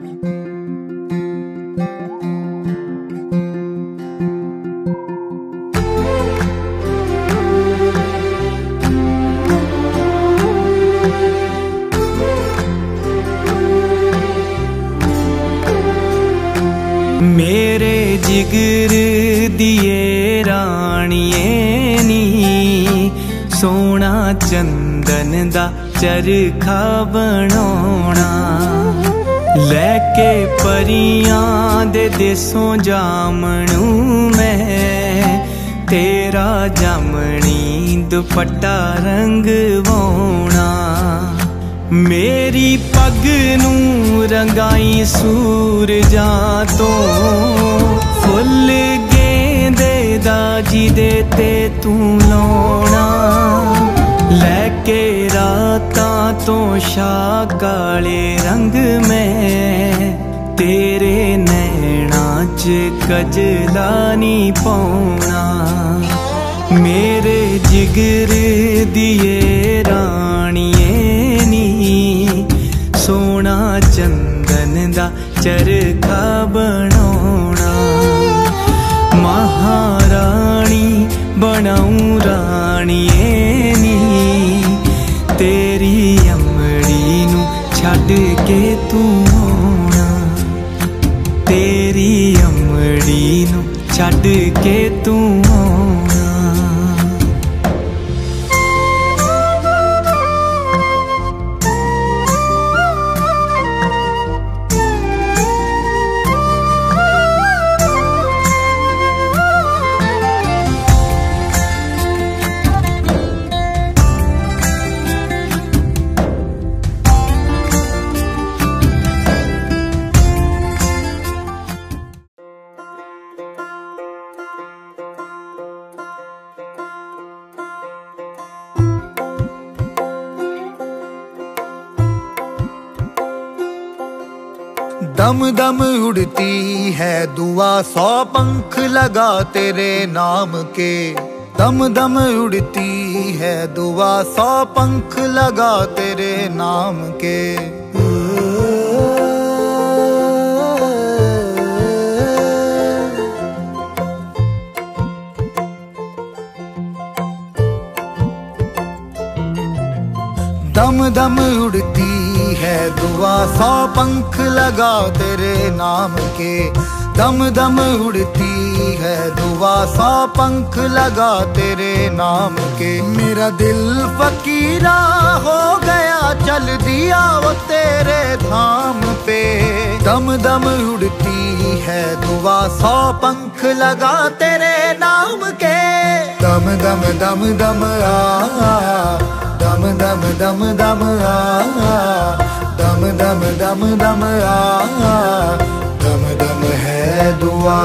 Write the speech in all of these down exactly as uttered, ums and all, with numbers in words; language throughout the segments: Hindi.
मेरे जिगर दिए राणिए नी सोना चंदन दा चरखा बनाना लैके परियां दे देसों जामनू मैं तेरा जामनी दुपट्टा रंगवाना मेरी पग नू रंगाई सूरजा तो फुल गेंदे दा जिदे ते तू लाउना लैके रातां तो शाह काले रंग में तेरे नैना च कजला नी पाउना मेरे जिगर दिए राणिए नी सोना चंदन दा चरखा बनाना महारानी बनाऊं राणिए नी तेरी अमड़ी नू छड़ के तू आना तेरी अमड़ी नू छड़ के तू आना दम दम उड़ती है दुआ सौ पंख लगा तेरे नाम के दम दम उड़ती है दुआ सौ पंख लगा तेरे नाम के दम दम उड़ती है दुआ सौ पंख लगा तेरे नाम के दम दम उड़ती है दुआ सौ पंख लगा तेरे नाम के मेरा दिल फकीरा हो गया चल दिया वो तेरे धाम पे दम दम उड़ती है दुआ सौ पंख लगा तेरे नाम के दम दम दम दम आ दम दम दम दम आ दम दम दम दम आ दम दम है दुआ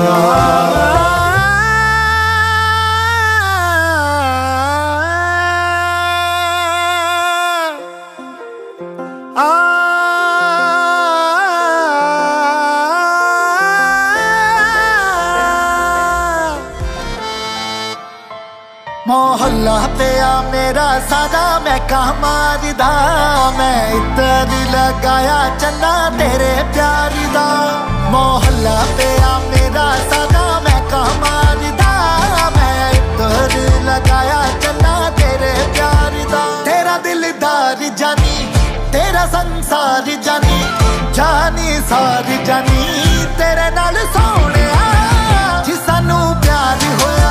मोहल्ला पे आ मेरा सादा मैं कहाँ मारदा मैं इतर लगाया चन्ना तेरे प्यार दा मोहल्ला पे आ मेरा सादा मैं कहाँ मारदा मैं इतर लगाया चन्ना तेरे प्यार दा तेरा दिलदार जानी तेरा संसार जानी जानी सारी जानी तेरे नाल सोने जी सानू प्यार होया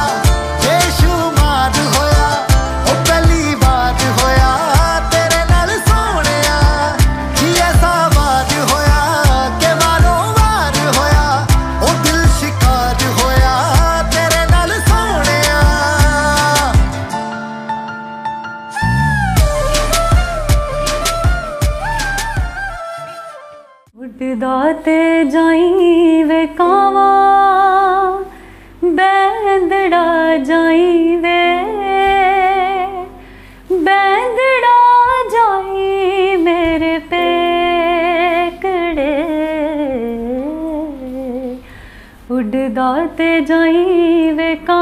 उड़दाते जाई वे कावा बैंदड़ा जाई वे बैंदड़ा जाई मेरे पेकड़े उड़दाते जाई वे कावा